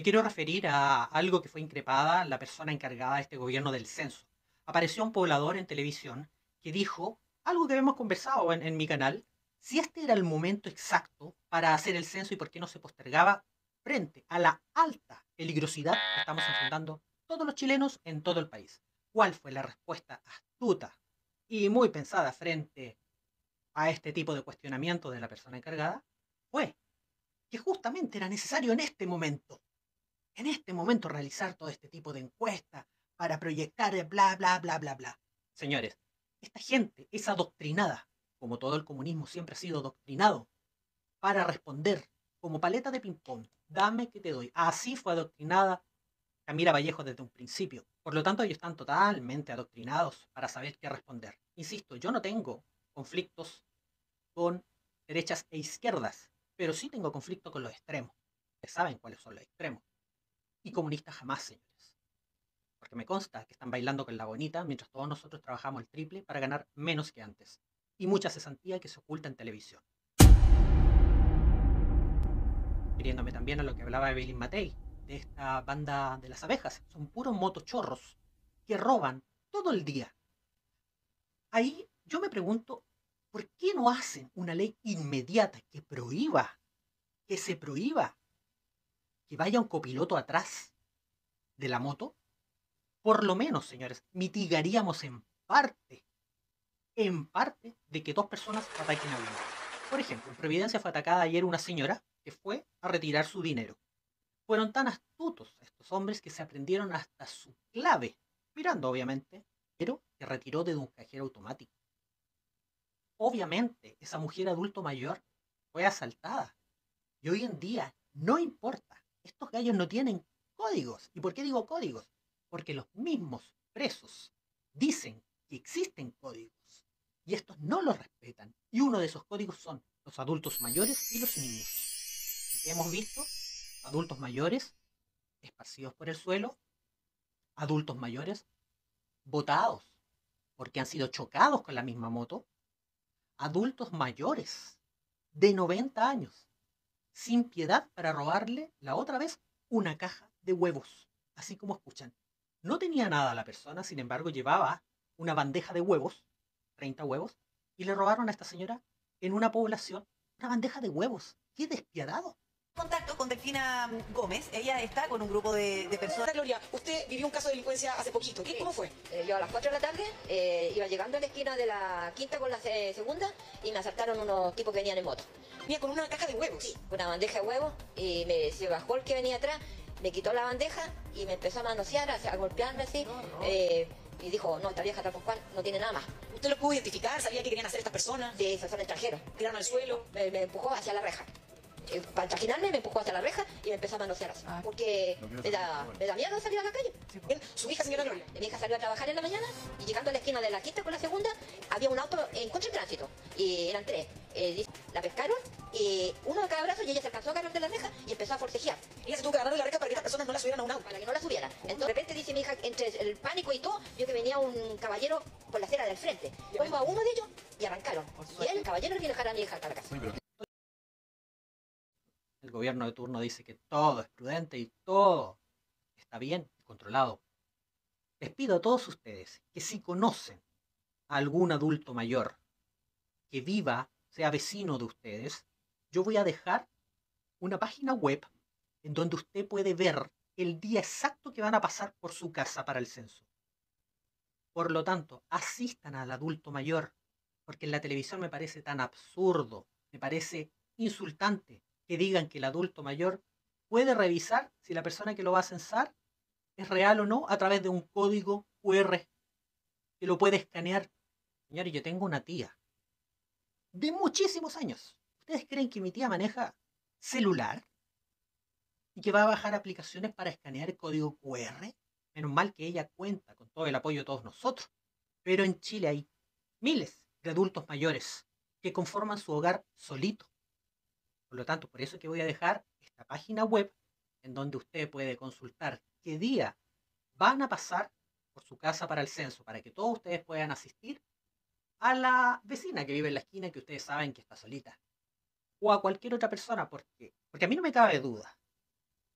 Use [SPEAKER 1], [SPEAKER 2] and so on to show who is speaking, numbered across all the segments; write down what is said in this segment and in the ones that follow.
[SPEAKER 1] Me quiero referir a algo que fue increpada la persona encargada de este gobierno del censo. Apareció un poblador en televisión que dijo algo que hemos conversado en mi canal, si este era el momento exacto para hacer el censo y por qué no se postergaba frente a la alta peligrosidad que estamos enfrentando todos los chilenos en todo el país. ¿Cuál fue la respuesta astuta y muy pensada frente a este tipo de cuestionamiento de la persona encargada? Fue que justamente era necesario en este momento realizar todo este tipo de encuestas para proyectar bla, bla, bla, bla, bla. Señores, esta gente es adoctrinada, como todo el comunismo siempre ha sido adoctrinado, para responder como paleta de ping-pong. Dame que te doy. Así fue adoctrinada Camila Vallejo desde un principio. Por lo tanto, ellos están totalmente adoctrinados para saber qué responder. Insisto, yo no tengo conflictos con derechas e izquierdas, pero sí tengo conflicto con los extremos. Ustedes saben cuáles son los extremos. Y comunistas jamás, señores. Porque me consta que están bailando con la bonita mientras todos nosotros trabajamos el triple para ganar menos que antes. Y mucha cesantía que se oculta en televisión. Refiriéndome también a lo que hablaba Evelyn Matei, de esta banda de las abejas. Son puros motochorros que roban todo el día. Ahí yo me pregunto, ¿por qué no hacen una ley inmediata que se prohíba que vaya un copiloto atrás de la moto? Por lo menos, señores, mitigaríamos en parte, de que dos personas ataquen a uno. Por ejemplo, en Providencia fue atacada ayer una señora que fue a retirar su dinero. Fueron tan astutos estos hombres que se aprendieron hasta su clave, mirando obviamente, pero que retiró desde un cajero automático. Obviamente, esa mujer adulto mayor fue asaltada. Y hoy en día no importa. Estos gallos no tienen códigos. ¿Y por qué digo códigos? Porque los mismos presos dicen que existen códigos. Y estos no los respetan. Y uno de esos códigos son los adultos mayores y los niños. ¿Y qué hemos visto? Adultos mayores esparcidos por el suelo, adultos mayores botados porque han sido chocados con la misma moto, adultos mayores de 90 años sin piedad para robarle la otra vez una caja de huevos, así como escuchan. No tenía nada la persona, sin embargo llevaba una bandeja de huevos, 30 huevos, y le robaron a esta señora en una población una bandeja de huevos. ¡Qué despiadado!
[SPEAKER 2] Contacto con Delfina Gómez. Ella está con un grupo de personas. Gloria, usted vivió un caso de delincuencia hace poquito. ¿Cómo fue?
[SPEAKER 3] Yo a las 4 de la tarde iba llegando a la esquina de la quinta con la segunda y me asaltaron unos tipos que venían en moto.
[SPEAKER 2] Mira, con una caja de huevos.
[SPEAKER 3] Sí, una bandeja de huevos y se bajó el que venía atrás, me quitó la bandeja y me empezó a manosear, a golpearme así. Y dijo, no, esta vieja tal por cual no tiene nada más.
[SPEAKER 2] ¿Usted lo pudo identificar? ¿Sabía qué querían hacer estas personas?
[SPEAKER 3] Sí, esos son extranjeros.
[SPEAKER 2] ¿Tiraron al suelo?
[SPEAKER 3] Me empujó hacia la reja. Para trajinarme me empujó hacia la reja y me empezó a manosear así. Porque me da miedo salir a la calle.
[SPEAKER 2] Su hija, señora Gloria.
[SPEAKER 3] Mi hija salió a trabajar en la mañana y llegando a la esquina de la quinta con la segunda había un auto en contra de tránsito y eran tres. La pescaron y uno de cada brazo y ella se alcanzó a agarrar de la reja y empezó a forcejear
[SPEAKER 2] Ella se tuvo que agarrar de la reja para que estas personas no la subieran a un auto.
[SPEAKER 3] para que no la subiera. Entonces de repente dice mi hija, entre el pánico y todo, vio que venía un caballero por la acera del frente. Pongo a uno de ellos y arrancaron. Y el caballero le vino a dejar a mi hija hasta la casa.
[SPEAKER 1] El gobierno de turno dice que todo es prudente y todo está bien y controlado. Les pido a todos ustedes que si conocen a algún adulto mayor que viva, sea vecino de ustedes, yo voy a dejar una página web en donde usted puede ver el día exacto que van a pasar por su casa para el censo. Por lo tanto, asistan al adulto mayor, porque en la televisión me parece tan absurdo, me parece insultante que digan que el adulto mayor puede revisar si la persona que lo va a censar es real o no a través de un código QR que lo puede escanear. Señores, yo tengo una tía de muchísimos años. ¿Ustedes creen que mi tía maneja celular y que va a bajar aplicaciones para escanear el código QR? Menos mal que ella cuenta con todo el apoyo de todos nosotros. Pero en Chile hay miles de adultos mayores que conforman su hogar solito. Por lo tanto, por eso es que voy a dejar esta página web en donde usted puede consultar qué día van a pasar por su casa para el censo, para que todos ustedes puedan asistir a la vecina que vive en la esquina que ustedes saben que está solita, o a cualquier otra persona, porque a mí no me cabe duda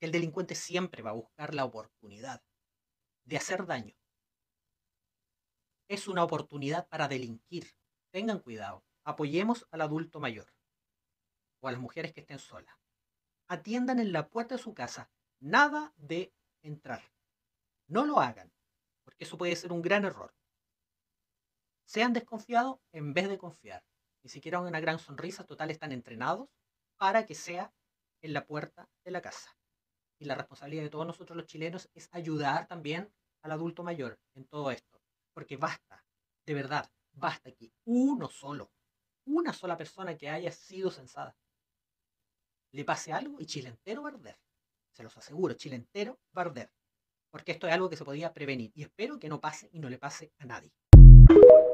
[SPEAKER 1] que el delincuente siempre va a buscar la oportunidad de hacer daño. Es una oportunidad para delinquir. Tengan cuidado. Apoyemos al adulto mayor o a las mujeres que estén solas. Atiendan en la puerta de su casa. Nada de entrar. No lo hagan, porque eso puede ser un gran error. Sean desconfiados en vez de confiar. Ni siquiera una gran sonrisa, total, están entrenados para que sea en la puerta de la casa. Y la responsabilidad de todos nosotros los chilenos es ayudar también al adulto mayor en todo esto. Porque basta, de verdad, basta que una sola persona que haya sido censada, le pase algo y Chile entero va a arder. Se los aseguro, Chile entero va a arder. Porque esto es algo que se podía prevenir. Y espero que no pase y no le pase a nadie.